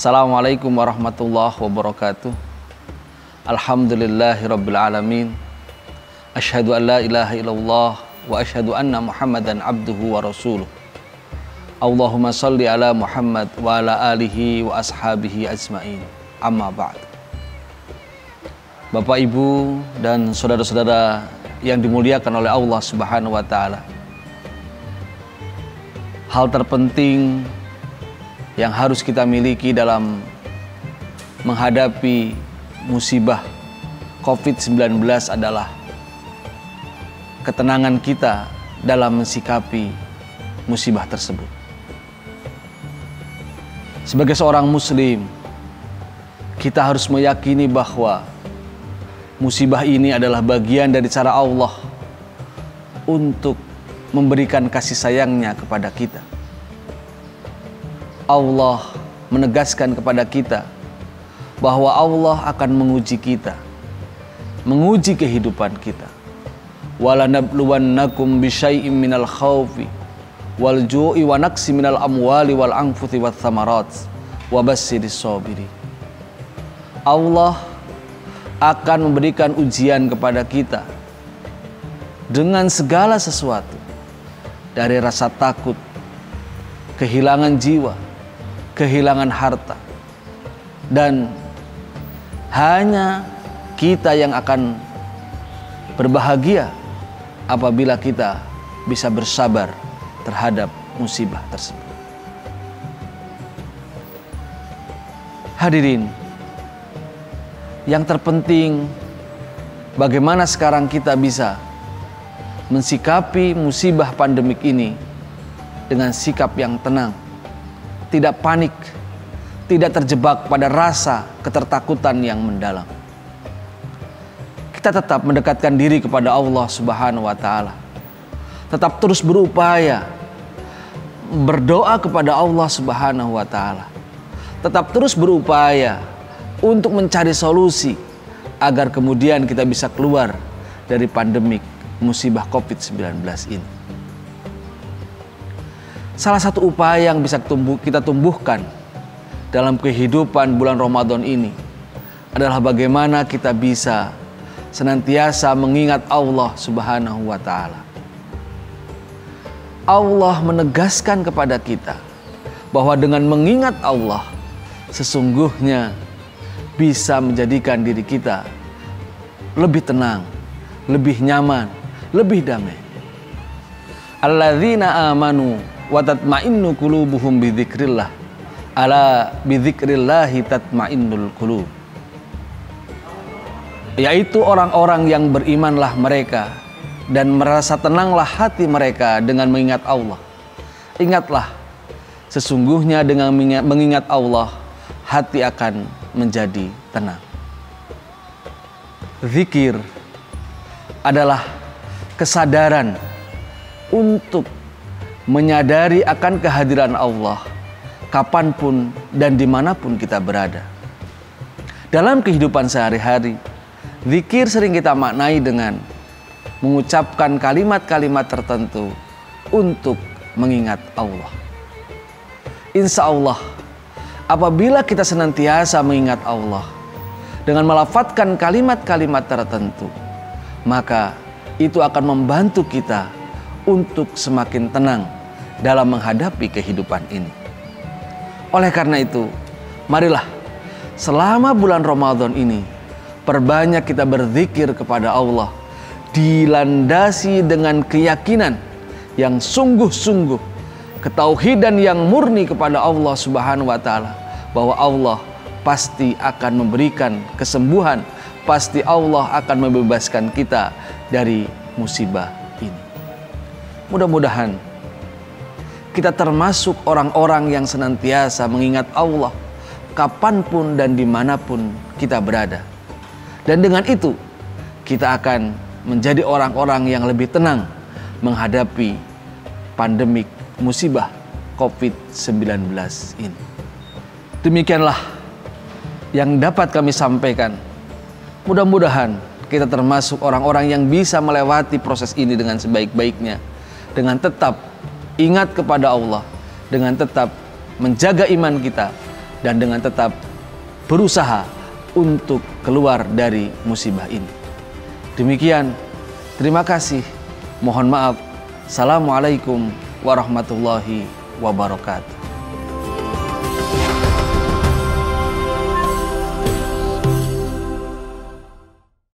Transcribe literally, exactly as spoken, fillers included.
Assalamualaikum warahmatullahi wabarakatuh. Alhamdulillahirabbil alamin. Asyhadu an la ilaha illallah wa asyhadu anna Muhammadan abduhu wa rasuluh. Allahumma shalli ala Muhammad wa ala alihi wa ashabihi ajmain. Amma ba'd. Bapak, Ibu, dan saudara-saudara yang dimuliakan oleh Allah Subhanahu wa taala. Hal terpenting yang harus kita miliki dalam menghadapi musibah covid sembilan belas adalah ketenangan kita dalam mensikapi musibah tersebut. Sebagai seorang muslim, kita harus meyakini bahwa musibah ini adalah bagian dari cara Allah untuk memberikan kasih sayangnya kepada kita. Allah menegaskan kepada kita bahwa Allah akan menguji kita, menguji kehidupan kita. Walanabluwannakum bisyai'im minal khaufi wal ju'i wa naqsi minal amwali wal anfusi wath thamarat wa basyyiris sabirin. Allah akan memberikan ujian kepada kita dengan segala sesuatu, dari rasa takut, kehilangan jiwa, kehilangan harta, dan hanya kita yang akan berbahagia apabila kita bisa bersabar terhadap musibah tersebut. Hadirin, yang terpenting bagaimana sekarang kita bisa mensikapi musibah pandemik ini dengan sikap yang tenang, tidak panik, tidak terjebak pada rasa ketertakutan yang mendalam. Kita tetap mendekatkan diri kepada Allah Subhanahu wa taala. Tetap terus berupaya berdoa kepada Allah Subhanahu wa taala. Tetap terus berupaya untuk mencari solusi agar kemudian kita bisa keluar dari pandemik musibah covid sembilan belas ini. Salah satu upaya yang bisa kita tumbuhkan dalam kehidupan bulan Ramadan ini adalah bagaimana kita bisa senantiasa mengingat Allah Subhanahu wa taala. Allah menegaskan kepada kita bahwa dengan mengingat Allah sesungguhnya bisa menjadikan diri kita lebih tenang, lebih nyaman, lebih damai. Alladzina amanu wa tatma'innu qulubuhum bidzikrillah. Ala bidzikrillahi tatma'innul qulub. Yaitu orang-orang yang berimanlah mereka dan merasa tenanglah hati mereka dengan mengingat Allah. Ingatlah, sesungguhnya dengan mengingat Allah hati akan menjadi tenang. Zikir adalah kesadaran untuk menyadari akan kehadiran Allah kapanpun dan dimanapun kita berada. Dalam kehidupan sehari-hari, zikir sering kita maknai dengan mengucapkan kalimat-kalimat tertentu untuk mengingat Allah. Insya Allah, apabila kita senantiasa mengingat Allah dengan melafadzkan kalimat-kalimat tertentu, maka itu akan membantu kita untuk semakin tenang dalam menghadapi kehidupan ini. Oleh karena itu, marilah selama bulan Ramadan ini perbanyak kita berzikir kepada Allah, dilandasi dengan keyakinan yang sungguh-sungguh, ketauhidan yang murni kepada Allah Subhanahu wa taala, bahwa Allah pasti akan memberikan kesembuhan, pasti Allah akan membebaskan kita dari musibah ini. Mudah-mudahan kita termasuk orang-orang yang senantiasa mengingat Allah kapanpun dan dimanapun kita berada. Dan dengan itu kita akan menjadi orang-orang yang lebih tenang menghadapi pandemik musibah covid sembilan belas ini. Demikianlah yang dapat kami sampaikan. Mudah-mudahan kita termasuk orang-orang yang bisa melewati proses ini dengan sebaik-baiknya, dengan tetap ingat kepada Allah, dengan tetap menjaga iman kita, dan dengan tetap berusaha untuk keluar dari musibah ini. Demikian, terima kasih. Mohon maaf. Assalamualaikum warahmatullahi wabarakatuh.